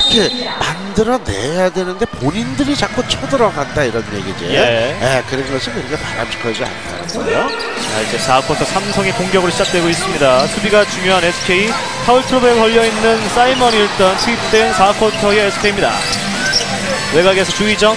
이렇게 만들어내야 되는데 본인들이 자꾸 쳐들어간다 이런 얘기지. 예, 그런 것은 그렇게 바람직하지 않다는 거예요. 자, 이제 4쿼터 삼성의 공격으로 시작되고 있습니다. 수비가 중요한 SK. 파울 트러블에 걸려있는 사이먼이 일단 투입된 4쿼터의 SK입니다. 외곽에서 주의정.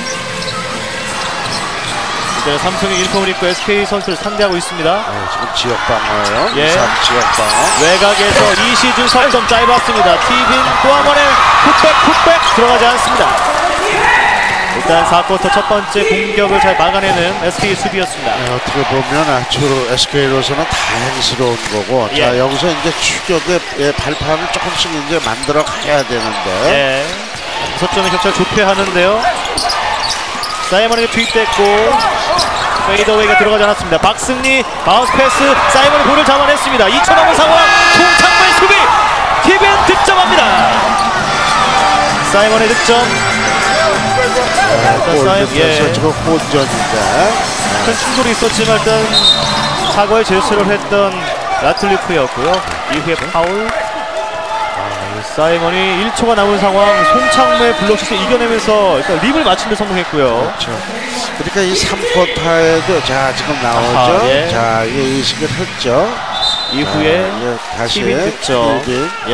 이제 삼성의 유니폼을 입고 SK 선수를 상대하고 있습니다. 지금 지역방어예요. 예. 지역방어. 외곽에서 이시준 석점 짧았습니다. 티빈 또 한 번의 풋백 들어가지 않습니다. 일단 4쿼터 첫 번째 공격을 잘 막아내는 SK의 수비였습니다. 어떻게 보면 아주 SK로서는 다행스러운 거고, 자 여기서 이제 추격의 발판을 조금씩 이제 만들어 가야 되는데, 6점의 격차를 좁혀하는데요. 사이먼에게 투입됐고 페이더웨이가 들어가지 않았습니다. 박승리 바운스 패스, 사이먼이 볼을 잡아냈습니다. 2초 남은 상황, 송창모의 수비, 티빈 득점합니다. 사이먼의 득점. 지금 혼전인데 큰 충돌이 있었지만 일단 사과의 제스처를 했던 라틀리프였고요. 이후에 파울. 사이먼이 1초가 남은 상황, 송창모의 블록슛을 이겨내면서 일단 립을 맞추는 데 성공했고요. 그렇죠. 그러니까 이 3쿼터에도 자 지금 나오죠. 자 이게 의식을 했죠. 이후에 다시 티빈 득점.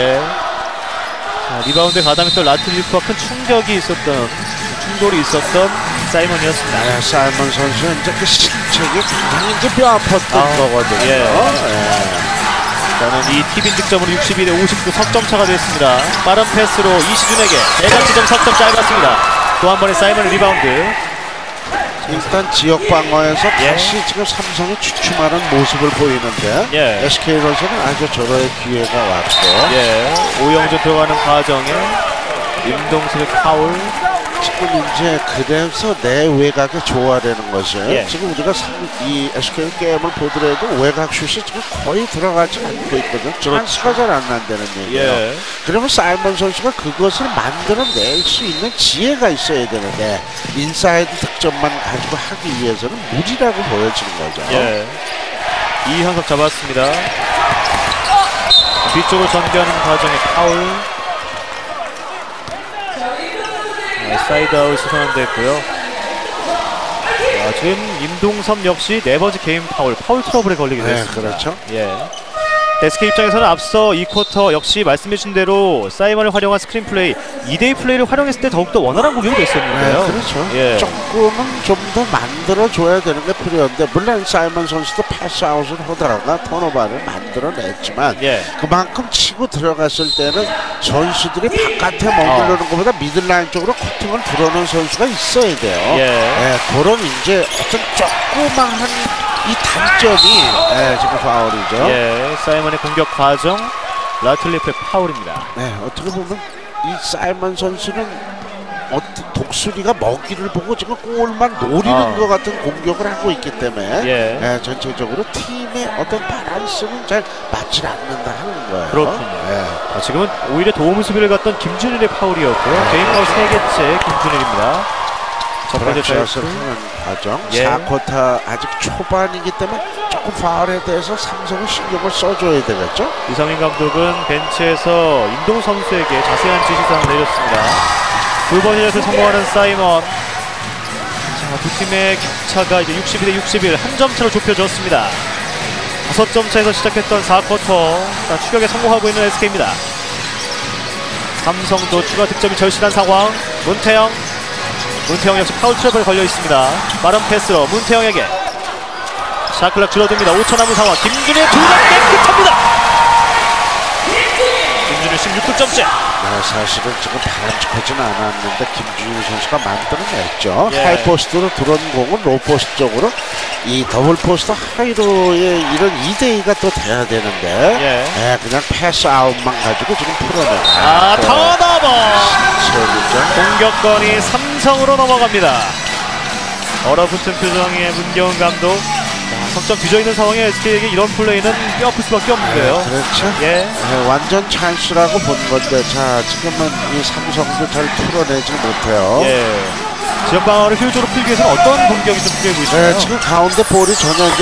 자, 리바운드에 가담했 또 라틀리프와 큰 충돌이 있었던 사이먼이었습니다. 사이먼 선수는 이제 그 실책이 굉장히 이제 뼈 아팠던 거거든요. 일단은 이 티빈 득점으로 62대 59 석점차가 됐습니다. 빠른 패스로 이시준에게 대각지점 석점 짧았습니다. 또 한 번의 사이먼의 리바운드. 일단 지역 방어에서 다시 지금 삼성이 주춤하는 모습을 보이는데 SK로서는 아주 저러의 기회가 왔고 오영준 들어가는 과정에 임동석의 파울. 지금 이제 그래서 내 외곽에 조화되는 것을 지금 우리가 이 SK 게임을 보더라도 외곽 슛이 지금 거의 들어가지 않고 있거든. 찬스가 잘 안 난다는 얘기예요. 그러면 사이먼 선수가 그것을 만들어낼 수 있는 지혜가 있어야 되는데 인사이드 득점만 가지고 하기 위해서는 무리라고 보여지는 거죠. 이현석 잡았습니다. 뒤쪽을 전개하는 과정에 파울. 사이드아웃이 선언됐고요. 지금 임동섭 역시 4번째 게임 파울 트러블에 걸리게 됐습니다. 그렇죠. SK 입장에서는 앞서 2쿼터 역시 말씀해주신 대로 사이먼을 활용한 스크린 플레이, 2대2 플레이를 활용했을 때 더욱더 원활한 공격이 됐었는데요. 그렇죠. 조금은 좀 더 만들어줘야 되는 게 필요한데 물론 사이먼 선수도 패스아웃을 하더라도 턴오버를 만들어냈지만 그만큼 치고 들어갔을 때는 선수들이 바깥에 머무르는 것보다 미들라인 쪽으로 커팅을 들어오는 선수가 있어야 돼요. 그런 이제 어떤 조그마한 이 단점이 지금 파울이죠. 사이먼의 공격 과정, 라틀리프의 파울입니다. 어떻게 보면 이 사이먼 선수는 독수리가 먹이를 보고 지금 골만 노리는 것 같은 공격을 하고 있기 때문에 전체적으로 팀의 어떤 밸런스는 잘 맞지 않는다 하는 거예요. 그렇군요. 지금은 오히려 도움 수비를 갔던 김준일의 파울이었고요. 개인 파울 3개째 김준일입니다. 첫 번째 하는 과정. 4쿼터 아직 초반이기 때문에 조금 파울에 대해서 삼성은 신경을 써줘야 되겠죠. 이상민 감독은 벤치에서 임동 선수에게 자세한 지시사항을 내렸습니다. 두 번의 샷을 성공하는 사이먼. 두 팀의 격차가 이제 62대 61 한 점 차로 좁혀졌습니다. 5점 차에서 시작했던 4쿼터 추격에 성공하고 있는 SK입니다. 삼성도 추가 득점이 절실한 상황. 문태영 역시 파울 트러블에 걸려 있습니다. 빠른 패스로 문태영에게 샷클락 줄어듭니다. 5초 남은 상황. 김준희의 2점 깨끗합니다. 김준희 16득점째. 사실은 지금 바람직하지는 않았는데 김준희 선수가 만들어냈죠. 하이포스트로 들어온 공은 로포스트 쪽으로 이 더블 포스트 하이로의 이런 2대2가 또 돼야 되는데 그냥 패스아웃만 가지고 지금 풀어내요. 턴오버! 공격권이 삼성으로 넘어갑니다. 얼어붙은 표정의 문경은 감독. 석점 뒤져있는 상황에 SK에게 이런 플레이는 뼈아플 수밖에 없는데요. 그렇죠. 완전 찬스라고 본 건데 자 지금은 이 삼성도 잘 풀어내지 못해요. 지역 방어를 효율적으로 풀기 위해서는 어떤 공격이 좀 필요해 보이시나요? 네, 지금 가운데 볼이 전혀 이제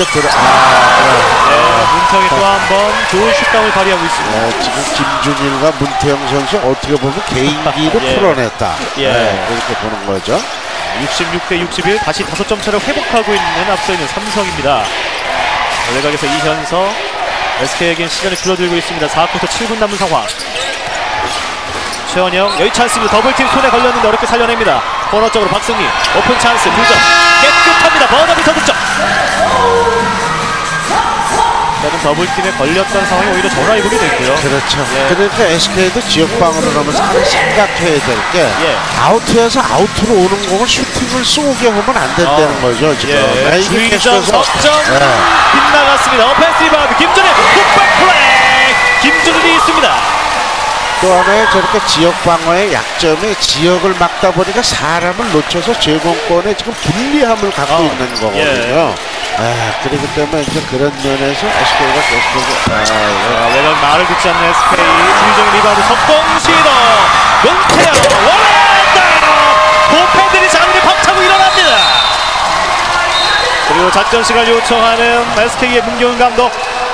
문태영이 또 한 번 좋은 슛감을 발휘하고 있습니다. 네, 지금 김준일과 문태영 선수 어떻게 보면 개인기를 풀어냈다. 이렇게 보는 거죠. 66대 61, 다시 5점 차를 회복하고 있는 앞서 있는 삼성입니다. 외곽에서 이현서, SK에겐 시간이 줄어들고 있습니다. 4쿼터 7분 남은 상황. 최원영, 여기 찬스입니다. 더블팀 손에 걸렸는데 어렵게 살려냅니다. 코너 쪽으로 박승리, 오픈 찬스 2점 깨끗합니다. 버너비터 득점. 다른 더블팀에 걸렸던 상황이 오히려 전화위복이 됐고요. 그렇죠. 그러니까 SK도 지역방어를 하면서 하나 생각해야 될 게 아웃에서 아웃으로 오는 공을 슈팅을 쏘게 하면 안 된다는 거죠. 지금 주의점 석점 빗나갔습니다. 오펜스 리바운드 김준일 풋백 플레이. 김준일이 있습니다. 또 하나의 저렇게 지역 방어의 약점이 지역을 막다 보니까 사람을 놓쳐서 제공권에 지금 불리함을 갖고 있는 거거든요. 그렇기 때문에 이제 그런 면에서 SK가 계속해서 외곽 말을 듣지 않는 SK. 주의정 리바운드 석공 시도. 문태영 원앤다운. 보팬들이 자리를 박차고 일어납니다. 그리고 작전 시간을 요청하는 SK의 문경은 감독.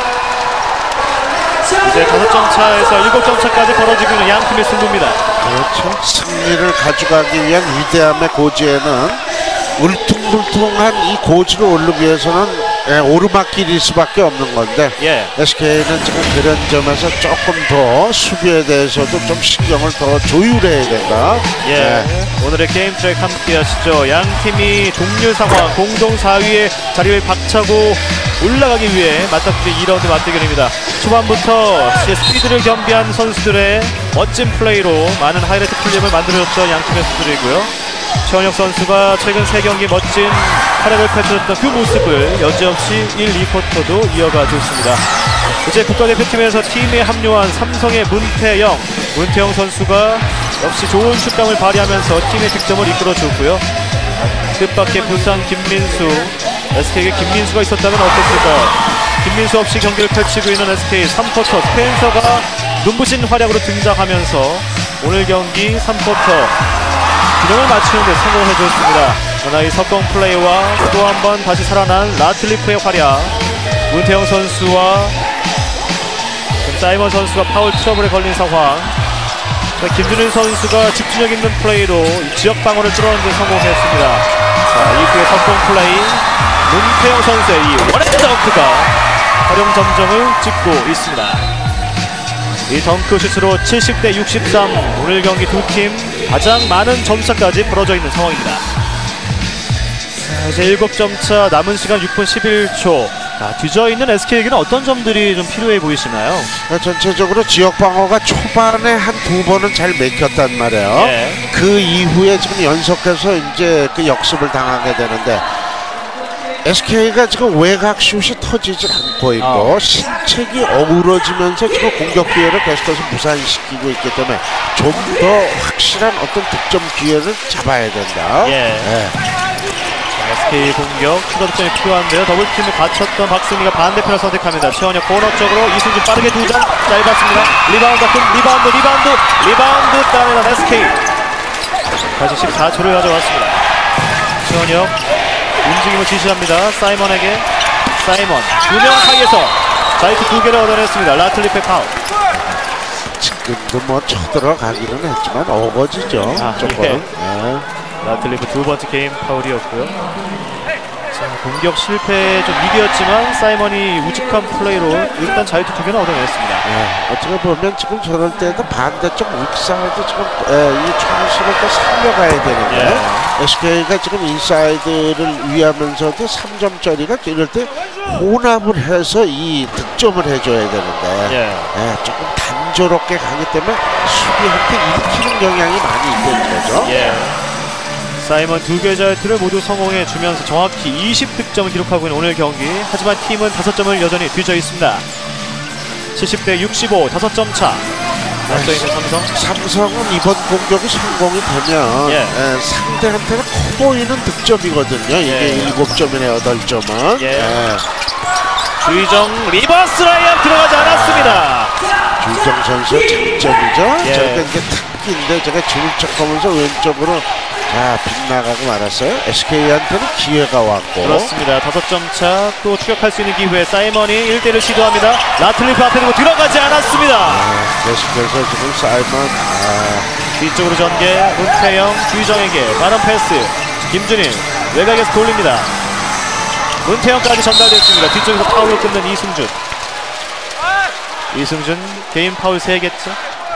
이제 5점 차에서 7점 차까지 벌어지고 있는 양 팀의 승부입니다. 그렇죠. 승리를 가져가기 위한 위대함의 고지에는 울퉁불퉁한 이 고지를 오르기 위해서는 오르막길일 수밖에 없는 건데 SK는 지금 그런 점에서 조금 더 수비에 대해서도 좀 신경을 더 조율해야 된다. 오늘의 게임 트랙 함께 하시죠. 양 팀이 동률 상황 공동 4위에 자리를 박차고 올라가기 위해 맞닥뜨린 2라운드 맞대결입니다. 초반부터 스피드를 겸비한 선수들의 멋진 플레이로 많은 하이라이트 플레이를 만들어줬던 양 팀의 선수들이고요. 최원혁 선수가 최근 3경기 멋진 활약을 펼쳐줬던 그 모습을 여지없이 1, 2쿼터도 이어가고 있습니다. 이제 국가대표팀에서 팀에 합류한 삼성의 문태영 선수가 역시 좋은 슛감을 발휘하면서 팀의 득점을 이끌어줬고요. 뜻밖의 부상 김민수, SK에게 김민수가 있었다면 어땠을까요? 김민수 없이 경기를 펼치고 있는 SK 3쿼터 스펜서가 눈부신 활약으로 등장하면서 오늘 경기 3쿼터 균형을 맞추는 데 성공을 해줬습니다. 그러나 이 석공 플레이와 또 한 번 다시 살아난 라틀리프의 활약. 문태영 선수와 사이먼 선수가 파울 트러블에 걸린 상황. 김준일 선수가 집중력 있는 플레이로 지역 방어를 뚫어내는 데 성공했습니다. 자, 이후의 석공 플레이. 문태영 선수의 이 원앤덩크가 활용 점정을 찍고 있습니다. 이 덩크슛으로 70대 63. 오늘 경기 두 팀 가장 많은 점차까지 벌어져 있는 상황입니다. 자, 이제 7점 차, 남은 시간 6분 11초. 뒤져있는 SK에게는 어떤 점들이 좀 필요해 보이시나요? 전체적으로 지역 방어가 초반에 한 2번은 잘 맥혔단 말이에요. 그 이후에 지금 연속해서 이제 그 역습을 당하게 되는데 SK가 지금 외곽 슛이 터지질 않고 있고 신책이 어우러지면서 지금 공격 기회를 계속해서 무산시키고 있기 때문에 좀 더 확실한 어떤 득점 기회를 잡아야 된다. SK 공격 추가득점이 필요한데요. 더블팀을 갖췄던 박승리가 반대편을 선택합니다. 최원혁 코너 쪽으로 이승준 빠르게 2점 짧았습니다. 리바운드 따내는 SK. 다시 14초를 가져왔습니다. 최원혁 움직임을 지시합니다. 사이먼에게. 사이먼 2명 사이에서 자유투 2개를 얻어냈습니다. 라틀리프의 파울. 지금도 뭐 쳐들어가기는 했지만 어거지죠. 조금. 라틀리프 2번째 게임 파울이었고요. 자, 공격 실패 좀 위기였지만 사이먼이 우직한 플레이로 일단 자유투 2개는 얻어냈습니다. 어떻게 보면 지금 저럴 때도 반대쪽 윗사이드 지금 이 총수를 또 살려가야 되는데 SK가 지금 인사이드를 위하면서도 3점짜리가 이럴 때 혼합을 해서 이 득점을 해줘야 되는데 조금 단조롭게 가기 때문에 수비한테 일으키는 경향이 많이 있는 거죠. 사이먼 2개 자유투를 모두 성공해 주면서 정확히 20득점을 기록하고 있는 오늘 경기. 하지만 팀은 5점을 여전히 뒤져 있습니다. 70대 65, 5점 차. 앞서 있는 삼성은 이번 공격이 성공이 되면 상대한테는 커 보이는 득점이거든요. 이게 7점이네 8점은. 주의정 리버스 라이언 들어가지 않았습니다. 주의정 선수의 장점이죠. 저게 이제 특기인데 제가 줄을 척하면서 왼쪽으로 자, 빗나가고 말았어요. SK한테는 기회가 왔고. 그렇습니다. 5점 차 또 추격할 수 있는 기회에 사이먼이 1대를 시도합니다. 라틀리프 앞에 두고 들어가지 않았습니다. 계속해서 지금 사이먼 뒤쪽으로 전개, 문태영, 주희정에게 빠른 패스. 김준일 외곽에서 돌립니다. 문태영까지 전달됐습니다. 뒤쪽에서 파울로 끊는 이승준. 이승준 개인 파울 3개째.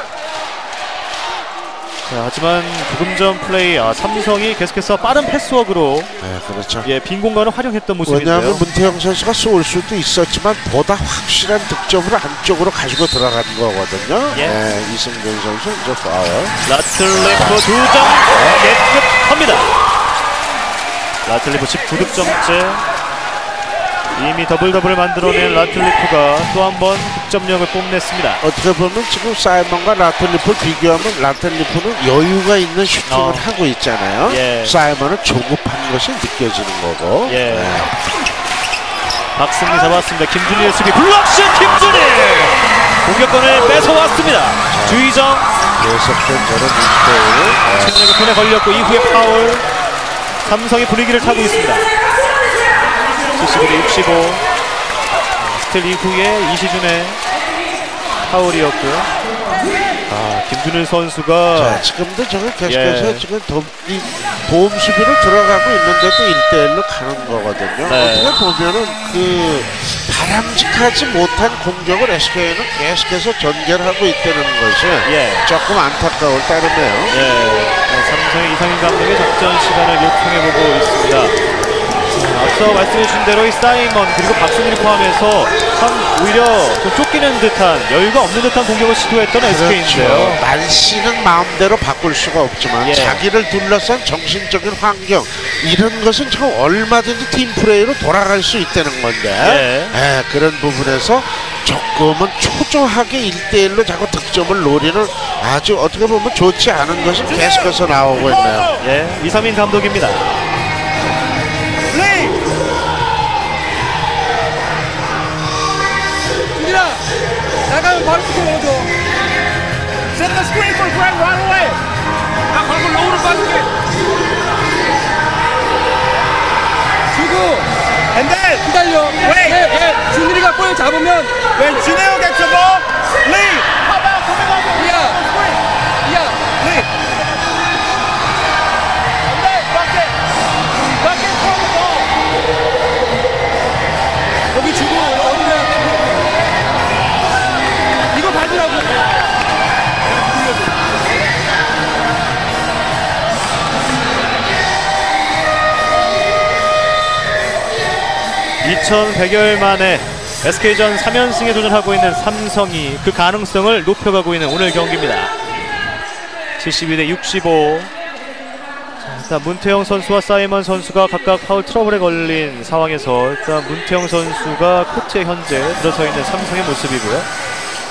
자, 하지만 조금 전 플레이 삼성이 계속해서 빠른 패스워크로 그렇죠. 예, 빈 공간을 활용했던 모습인데요. 왜냐하면 문태영 선수가 쏠 수도 있었지만 보다 확실한 득점으로 안쪽으로 가지고 들어간 거거든요. 예. 이승준 선수 이제 파울. 라틀리프 2점 깨끗합니다. 라틀리프 19득점째. 이미 더블더블을 만들어낸 라틀리프가 또 한 번 득점력을 뽐냈습니다. 어떻게 보면 지금 사이먼과 라틀리프를 비교하면 라틀리프는 여유가 있는 슈팅을 하고 있잖아요. 예. 사이먼은 조급한 것이 느껴지는 거고. 예. 박승리 잡았습니다. 김준일의 수비 블록슛 김준일! 공격권을 뺏어왔습니다. 주희정 계속된 저런 인테일. 최근에 손에 걸렸고 이후에 파울. 삼성이 분위기를 타고 있습니다. 71대 65. 스틸 이후에 이시준의 파울이었고요. 김준일 선수가 자, 지금도 저걸 계속해서 지금 이 도움 수비로 들어가고 있는데도 1대1로 가는 거거든요. 어떻게 보면은 그 바람직하지 못한 공격을 SK는 계속해서 전개하고 있다는 것이 조금 안타까울 따르네요. 삼성의 이상인 감독의 작전 시간을 요청해보고 있습니다. 앞서 말씀해주신 대로 이 사이먼 그리고 박승일을 포함해서 참 오히려 좀 쫓기는 듯한 여유가 없는 듯한 공격을 시도했던 SK인데요. 날씨는 마음대로 바꿀 수가 없지만 자기를 둘러싼 정신적인 환경 이런 것은 참 얼마든지 팀플레이로 돌아갈 수 있다는 건데 그런 부분에서 조금은 초조하게 1대1로 자꾸 득점을 노리는 아주 어떻게 보면 좋지 않은 것이 계속해서 나오고 있네요. 이상민 감독입니다. 나가면 바로 스크린 넣어줘. Set the screen for Greg right away. 나 걸고 로우를 빠질게. 주고. And then. 기다려. Wait. 준일이가 볼 잡으면. When Juneo gets the ball, lead. How about coming over? Yeah. Lead. And then bucket. Bucket from the ball. 여기 주고 어디냐? 이거 받으라고. 2100여일 만에 SK전 3연승에 도전하고 있는 삼성이 그 가능성을 높여가고 있는 오늘 경기입니다. 72대 65. 일단 문태영 선수와 사이먼 선수가 각각 파울 트러블에 걸린 상황에서 일단 문태영 선수가 코트에 현재 들어서 있는 삼성의 모습이고요.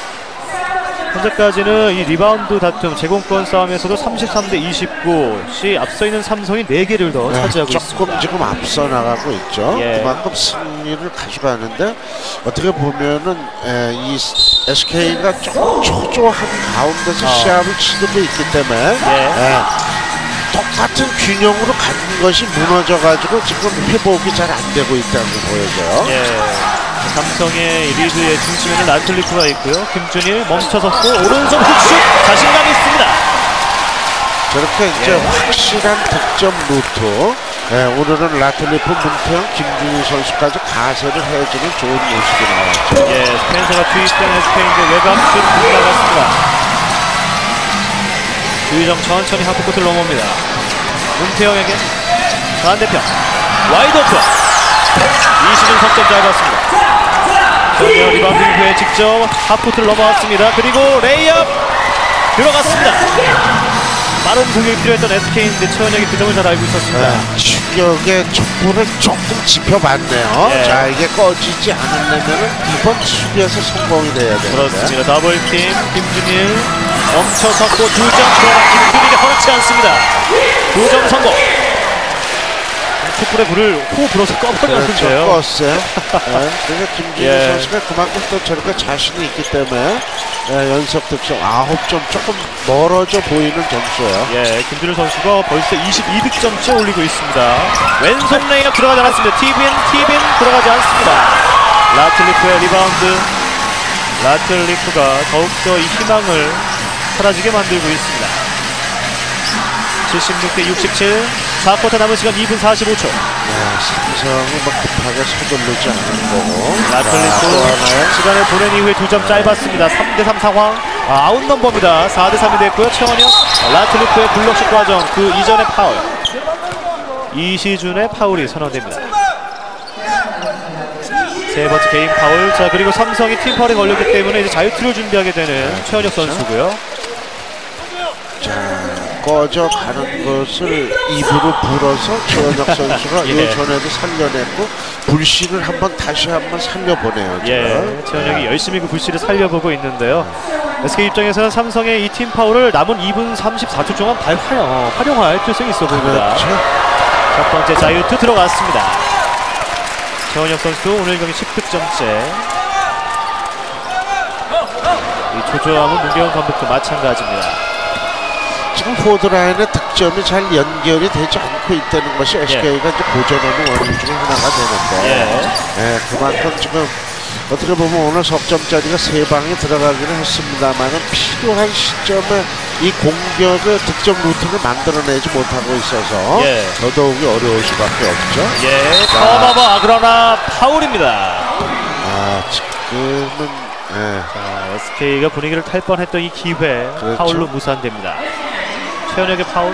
현재까지는 이 리바운드 다툼 제공권 싸움에서도 33대 29씩 앞서 있는 삼성이 4개를 더 차지하고 조금 있습니다. 지금 앞서 나가고 있죠. 그만큼 승리를 가져가는데 어떻게 보면은 이 SK가 조금 초조한 가운데서 시합을 치르고 있기 때문에 똑같은 균형으로 가는 것이 무너져가지고 지금 회복이 잘 안 되고 있다고 보여져요. 삼성의 리드의 중심에는 라틀리프가 있고요. 김준일 멈춰섰고 오른손 훅슛 자신감이 있습니다. 저렇게 이제 확실한 득점 루트. 오늘은 라틀리프, 문태영, 김준일 선수까지 가세를 해주는 좋은 모습이 나왔죠. 스펜서가 투입된 SK인데 외곽 슛 나갔습니다. 주희정 천천히 하프코트를 넘어옵니다. 문태영에게 반대편 와이드 오픈. 이시준 석점 짧았습니다. 전혀 리바운드 이후에 직접 하프코트를 넘어왔습니다. 그리고 레이업 들어갔습니다. 빠른 공격이 필요했던 SK인데 최원혁이 그 점을 잘 알고 있었습니다. 충격의 촛불을 조금 지펴봤네요. 자, 이게 꺼지지 않으려면 이번 수비에서 성공이 돼야 되는데. 그렇습니다. 더블팀 김준일 멈춰섰고 2점 그러나 김준일이 허락지 않습니다. 2점 성공. 촛불에 불을 호 불어서 꺼버렸는데요. 껐어요. 네. 그러니까 김준일 선수가 그만큼 또 저렇게 자신이 있기 때문에 연속 득점 9점 조금 멀어져 보이는 점수예요. 예, 김준일 선수가 벌써 22득점째 올리고 있습니다. 왼손 레이업 들어가지 않았습니다. 티빈 들어가지 않습니다. 라틀리프의 리바운드. 라틀리프가 더욱더 이 희망을 사라지게 만들고 있습니다. 76대 67. 4쿼터 남은 시간 2분 45초. 삼성이 막 급하게 서두르지 않는 거고. 라틀리프 시간을 보낸 이후에 2점 짧았습니다. 3대3 상황. 아웃 넘버입니다. 4대3이 됐고요. 최원혁 라틀리프의 블록슛 과정 그 이전의 파울. 이시준의 파울이 선언됩니다. 세 번째 개인 파울. 자, 그리고 삼성이 팀 파울에 걸렸기 때문에 이제 자유투를 준비하게 되는 최원혁 선수고요. 자, 꺼져 가는 것을 입으로 불어서 최원혁 선수가 이 전에도 살려냈고 불씨를 다시 한번 살려보네요. 예, 최원혁이 열심히 그 불씨를 살려보고 있는데요. SK 입장에서는 삼성의 이 팀 파울을 남은 2분 34초 동안 활용할 필요성이 있어 보입니다. 그렇죠. 첫 번째 자유투 들어갔습니다. 최원혁 선수 오늘 경기 10득점째. 이 조조함은 문경원 감독도 마찬가지입니다. 지금 포드라인의 득점이 잘 연결이 되지 않고 있다는 것이 SK가 이제 고전하는 원인 중에 하나가 되는데 그만큼 지금 어떻게 보면 오늘 석점짜리가 3방에 들어가기는 했습니다만 필요한 시점에 이 공격의 득점 루트를 만들어내지 못하고 있어서 더더욱이 어려울 수밖에 없죠. 턴오버 그러나 파울입니다. 지금은 자, SK가 분위기를 탈 뻔했던 이 기회 파울로 무산됩니다. 최원혁의 파울.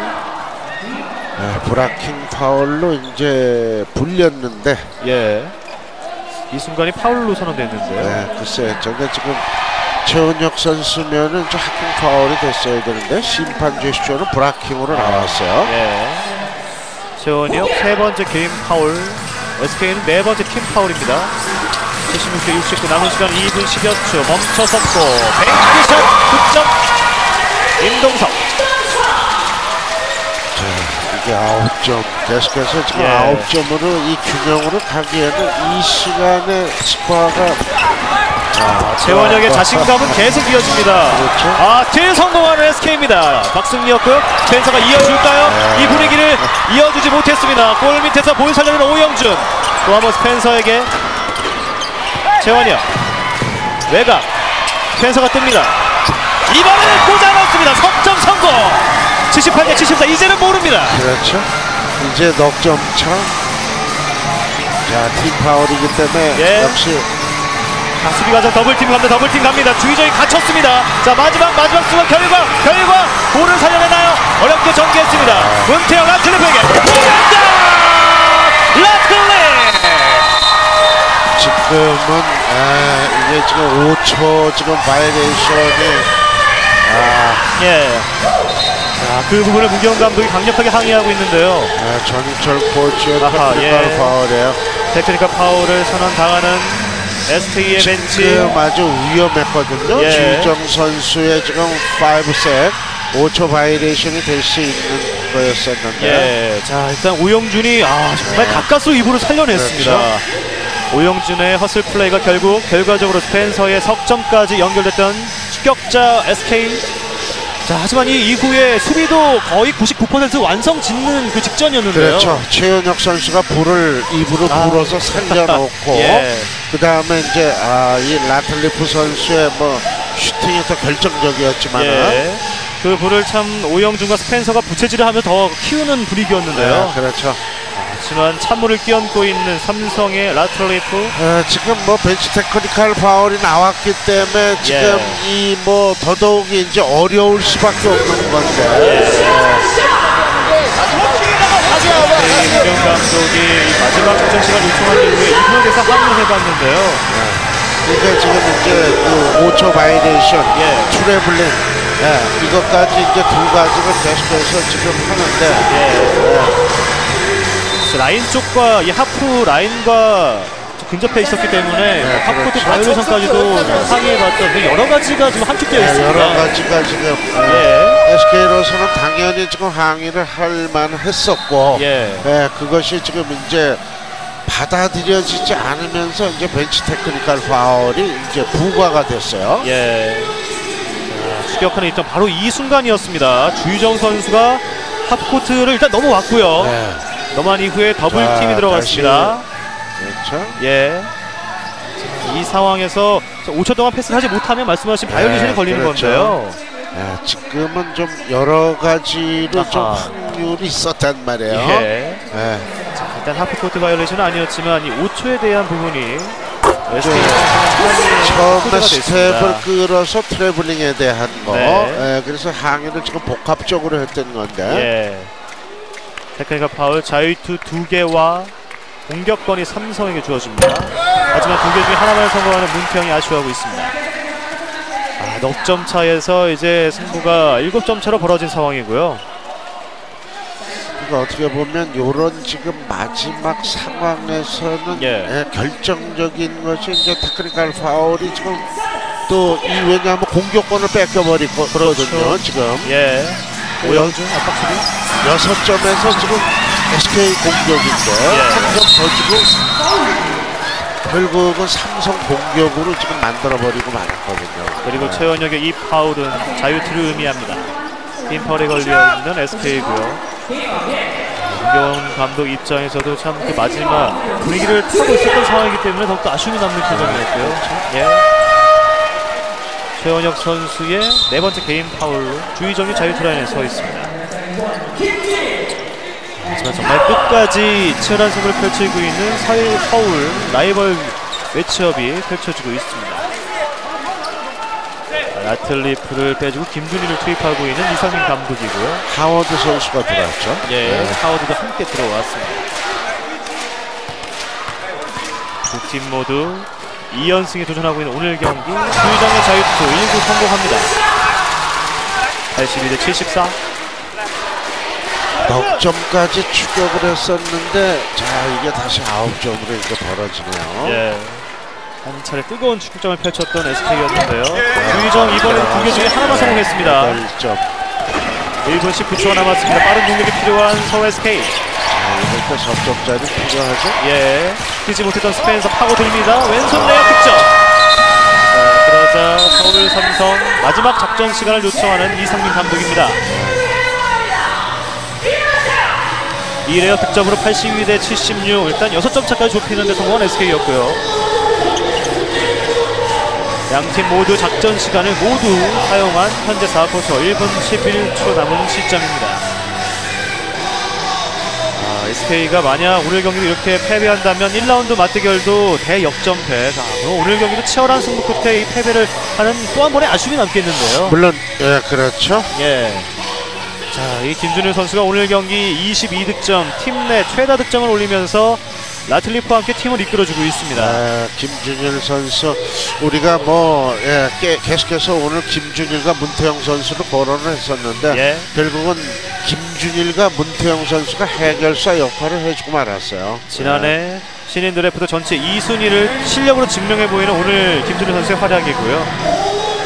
브라킹 파울로 이제 불렸는데 이 순간이 파울로 선언됐는데요. 글쎄 저게 지금 최원혁 선수면은 좀 합공 파울이 됐어야 되는데 심판 제스처는 브라킹으로 나왔어요. 최원혁 세 번째 개인 파울. SK는 네 번째 팀 파울입니다. 76대 69 남은 시간 2분 10여 초 멈춰섰고 뱅크샷 득점 임동석. 이게 9점 계속해서 지금 9점으로 이 균형으로 가기에는 이 시간에 스코어가 최원혁의 자신감은 계속 이어집니다. 딜 성공하는 SK입니다. 박승리였고요. 스펜서가 이어줄까요? 이 분위기를 이어주지 못했습니다. 골 밑에서 볼 살려는 오영준. 또 한번 스펜서에게 최원혁 외곽 스펜서가 뜹니다. 이번에는 꽂아넣습니다. 석점 성공. 78대 74. 이제는 모릅니다. 그렇죠. 이제 넉점 차. 자, 팀 파울이기 때문에 역시 수비 과정 더블팀 갑니다. 주의적이 갇혔습니다. 자, 마지막 순간 결과 볼을 살려내나요? 어렵게 전개했습니다. 문태영 라틀리프에게 들어간다! 라틀리! 지금은 이게 지금 5초 지금 바이레이션이 그 부분을 문경원 감독이 강력하게 항의하고 있는데요. 전인철 코치의 테크니컬 파울이에요. 테크니컬 파울을 선언당하는 SK의 벤치. 지금 아주 위험했거든요. 주희정 선수의 지금 5셋 5초 바이레이션이 될 수 있는 거였었는데 자, 일단 오영준이 정말 가까스로 이부를 살려냈습니다. 그렇죠. 오영준의 허슬 플레이가 결과적으로 스펜서의 석점까지 연결됐던 추격자 SK. 자, 하지만 이 이후에 수비도 거의 99% 완성 짓는 그 직전이었는데요. 그렇죠. 최원혁 선수가 불을 입으로 불어서 살려놓고 그 다음에 이제 이 라틀리프 선수의 슈팅이 더 결정적이었지만 그 불을 참 오영준과 스펜서가 부채질을 하며 더 키우는 분위기였는데요. 그렇죠. 하지만 찬물을 끼얹고 있는 삼성의 라틀리프. 지금 벤치 테크니컬 파울이 나왔기 때문에 지금 이 더더욱이 이제 어려울 수밖에 없는 건데. 문경 감독이 마지막 득점 시간 요청한 이후에 이분에서 항의를 해봤는데요. 이게 지금 이제 그 5초 바이레이션, 트래블링, 이것까지 이제 두 가지를 계속해서 지금 하는데. 라인 쪽과 이 하프 라인과 근접해 있었기 때문에 하프코트 바이올레이션까지도 항의해봤던 여러 가지가 지금 함축되어 있습니다. 여러 가지가 지금 SK로서는 당연히 지금 항의를 할 만했었고, 예, 그것이 지금 이제 받아들여지지 않으면서 이제 벤치 테크니컬 파울이 이제 부과가 됐어요. 예. 자, 추격하는 입장 바로 이 순간이었습니다. 주희정 선수가 하프코트를 일단 넘어왔고요. 네. 넘어간 이후에 더블팀이 들어갔습니다. 그렇죠. 예. 자, 이 상황에서 5초 동안 패스를 하지 못하면 말씀하신 바이올레이션이 걸리는 그렇죠. 건데요. 예, 지금은 좀 여러 가지로 좀 확률이 있었단 말이에요. 예. 예. 자, 일단 하프코트 바이올레이션은 아니었지만 이 5초에 대한 부분이 처음에 스텝을 끌어서 트래블링에 대한 거, 네. 예, 그래서 항의를 지금 복합적으로 했던 건데. 예. 테크니컬 파울 자유투 2개와 공격권이 삼성에게 주어집니다. 하지만 2개 중에 하나만 성공하는 문태영이 아쉬워하고 있습니다. 넉 점 차에서 이제 승부가 7점 차로 벌어진 상황이고요. 그러니까 어떻게 보면 이런 지금 마지막 상황에서는 예, 결정적인 것이 이제 테크니컬 파울이 지금 또 이 왜냐하면 공격권을 뺏겨버리거든요. 그렇죠. 지금. 예. 오영준 압박수비 6점에서 지금 SK 공격인데 한 점 더 주고 결국은 삼성 공격으로 지금 만들어버리고 말았거든요. 그리고 최원혁의 이 파울은 자유투를 의미합니다. 팀 파울에 걸려있는 SK고요. 김경원 감독 입장에서도 참 그 마지막 분위기를 타고 있었던 상황이기 때문에 더욱더 아쉬움이 남는 표정이었고요. 예. 최원혁 선수의 4번째 개인 파울로 주희정이 자유투 라인에 서 있습니다. 하지만 정말 끝까지 치열한 승부를 펼치고 있는 사회 파울 라이벌 매치업이 펼쳐지고 있습니다. 라틀리프를 빼주고 김준희를 투입하고 있는 이상민 감독이고요. 하워드 선수가 들어왔죠. 예, 네. 하워드도 함께 들어왔습니다. 두 팀 모두 2연승에 도전하고 있는 오늘 경기 주희정의 자유투 1구 성공합니다. 82대74. 넉점까지 추격을 했었는데 자 이게 다시 9점으로 이제 벌어지네요. 예. 한 차례 뜨거운 축구점을 펼쳤던 SK였는데요. 주희정 이번에는 2개 중에 하나만 성공했습니다. 8점. 1분 19초가 남았습니다. 빠른 공격이 필요한 서울 SK. 이럴 때 석점짜리 필요하죠? 예. 뛰지 못했던 스펜서 파고듭니다. 왼손 내야 득점. 자, 그러자 서울 삼성 마지막 작전 시간을 요청하는 이상민 감독입니다. 이 레어 득점으로 82대76. 일단 6점 차까지 좁히는 데 성공한 SK였고요. 양팀 모두 작전 시간을 모두 사용한 현재 4쿼터 1분 11초 남은 시점입니다. SK가 만약 오늘 경기도 이렇게 패배한다면 1라운드 맞대결도 대역전패. 그럼 오늘 경기도 치열한 승부 끝에 이 패배를 하는 또 한 번의 아쉬움이 남겠는데요. 물론 예, 그렇죠. 예. 자, 이 김준일 선수가 오늘 경기 22득점, 팀 내 최다 득점을 올리면서 라틀리프와 함께 팀을 이끌어주고 있습니다. 김준일 선수 우리가 뭐 계속해서 오늘 김준일과 문태영 선수를 거론을 했었는데 결국은 김준일과 문태영 선수가 해결사 역할을 해주고 말았어요. 지난해 신인 드래프트 전체 2순위를 실력으로 증명해 보이는 오늘 김준일 선수의 활약이고요.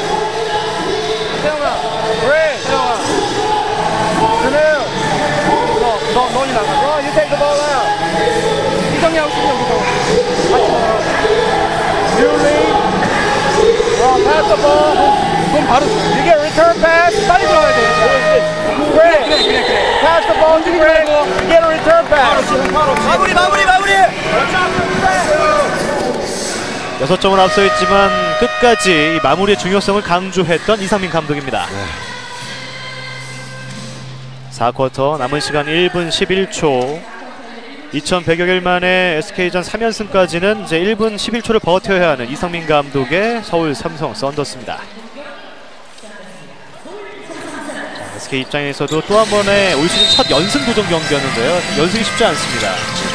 너이 나가. You take the ball out. 이정이하고 수비 여기서 같이 나가. You lead. Pass the ball. 그럼 바로 you get return pass. 빨리 들어가야 돼. 그래. Pass the ball to Greg. You get a return pass. 마무리. 6점을 앞서 있지만 끝까지 이 마무리의 중요성을 강조했던 이상민 감독입니다. 4쿼터 남은 시간 1분 11초. 2100여일 만에 SK전 3연승까지는 이제 1분 11초를 버텨야 하는 이상민 감독의 서울 삼성 썬더스입니다. 자, SK 입장에서도 또 한 번의 올 시즌 첫 연승 도전 경기였는데요. 연승이 쉽지 않습니다.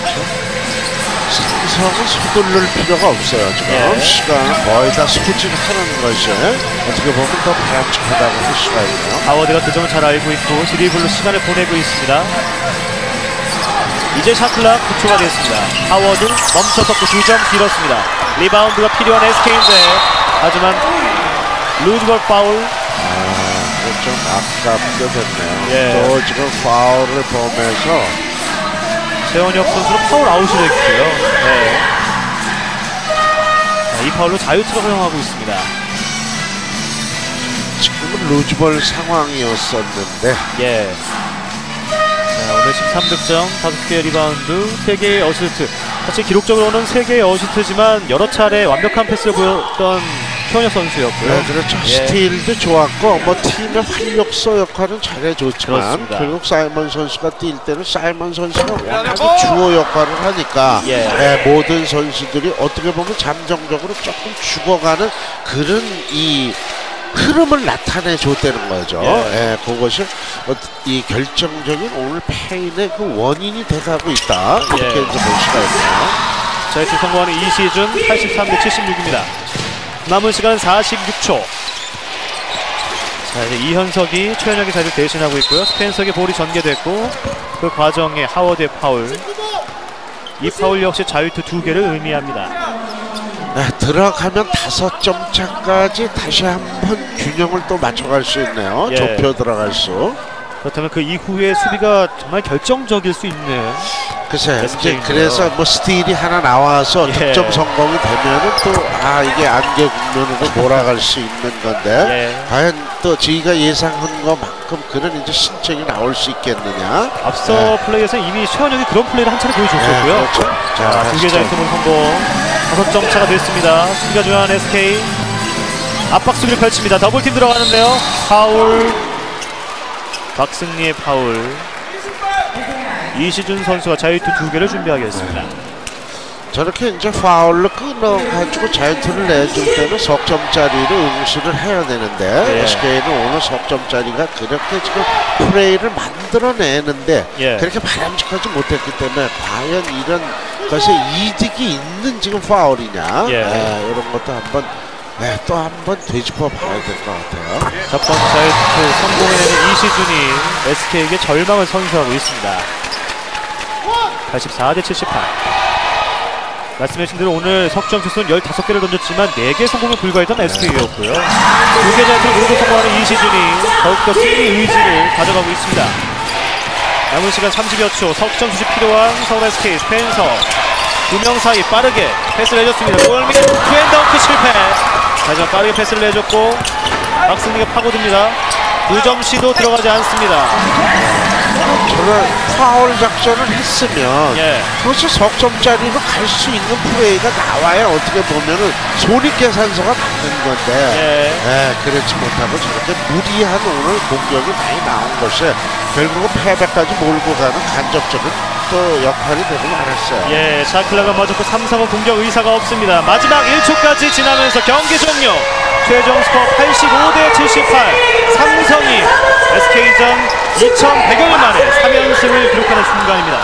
삼성은 서둘를 필요가 없어요. 지금 시간을 거의 다 소진하는 것이 어떻게 보면 더 바람직하다고 할 수가 있네요. 하워드가 그 점을 잘 알고 있고 드리블로 시간을 보내고 있습니다. 이제 샷클락 9초가 됐습니다. 하워드 멈춰섰고 2점 길었습니다. 리바운드가 필요한 SK인데 하지만 루즈볼 파울. 좀 아깝게 됐네요. 예. 또 지금 파울을 보면서 최원혁 선수는 파울 아웃이 됐고요. 네. 자, 이 파울로 자유투를 허용하고 있습니다. 지금은 루즈볼 상황이었었는데 예. 자, 오늘 13득점, 5개의 리바운드, 3개의 어시스트. 사실 기록적으로는 3개의 어시스트지만 여러 차례 완벽한 패스를 보였던 최원혁 선수였고요. 네, 그렇죠. 예. 스틸도 좋았고 뭐 팀의 활력소 역할은 잘해줬지만 그렇습니다. 결국 사이먼 선수가 뛸 때는 사이먼 선수가 워낙에 주어 역할을 하니까 예. 네, 모든 선수들이 어떻게 보면 잠정적으로 조금 죽어가는 그런 이 흐름을 나타내 줬다는 거죠. 예. 예, 그것이 이 결정적인 오늘 패인의 그 원인이 돼가고 있다. 이렇게 예. 이제 볼 수가 있네요. 자유투 성공하는 이시준 83대 76입니다. 남은 시간 46초. 자, 이제 이현석이 최현혁의 자리를 대신하고 있고요. 스펜서에게 볼이 전개됐고 그 과정에 하워드의 파울. 이 파울 역시 자유투 2개를 의미합니다. 네, 들어가면 5점 차까지 다시 한번 균형을 또 맞춰갈 수 있네요. 예. 좁혀 들어갈 수. 그렇다면 그 이후의 수비가 정말 결정적일 수 있는. 글쎄, 이제 SK인데요. 그래서 뭐 스틸이 하나 나와서 예. 득점 성공이 되면은 또 이게 안개 국면으로 몰아갈 수 있는 건데 예. 과연 또 저희가 예상한 것만큼 그런 이제 신청이 나올 수 있겠느냐? 앞서 네. 플레이에서 이미 최현혁이 그런 플레이를 한 차례 보여줬었고요. 네, 그렇죠. 자, 2개 자유투는 성공. 5점 차가 됐습니다. 수비가 중요한 SK. 압박 수비를 펼칩니다. 더블팀 들어가는데요. 파울. 박승리의 파울. 이시준 선수가 자유투 2개를 준비하겠습니다. 저렇게 이제 파울로 끊어가지고 자유투를 내줄 때는 석점짜리로 응수를 해야 되는데 예. SK는 오늘 석점짜리가 그렇게 지금 플레이를 만들어내는데 예. 그렇게 바람직하지 못했기 때문에 과연 이런 것에 이득이 있는 지금 파울이냐 예. 이런 것도 한번 또 한번 되짚어 봐야 될 것 같아요. 첫 번째 자유투 성공해내는 이시준이 SK에게 절망을 선수하고 있습니다. 84대 78. 말씀해주신 대로 오늘 석점 슛은 15개를 던졌지만 4개 성공에 불과했던 SK였고요. 2개 자유투를 모두 성공하는 이시준이 더욱더 승리 의지를 가져가고 있습니다. 남은 시간 30여 초 석점 슛이 필요한 서울 SK 스펜서 2명 사이 빠르게 패스를 해줬습니다. 골밑 투앤덩크 실패. 하지만 빠르게 패스를 내줬고 박승리가 파고듭니다. 2점 시도 들어가지 않습니다. 저는 파울 작전을 했으면 예. 그것이 석점짜리로 갈 수 있는 플레이가 나와야 어떻게 보면은 손익계산서가 맞는 건데 그렇지 못하고 저렇게 무리한 오늘 공격이 많이 나온 것이 결국은 패배까지 몰고 가는 간접적인 또 역할이 되고 말았어요. 예, 샤클라가 맞았고 삼성은 공격 의사가 없습니다. 마지막 1초까지 지나면서 경기 종료. 최종 스코어 85대 78. 삼성이 SK전 2100여일 만에 3연승을 기록하는 순간입니다.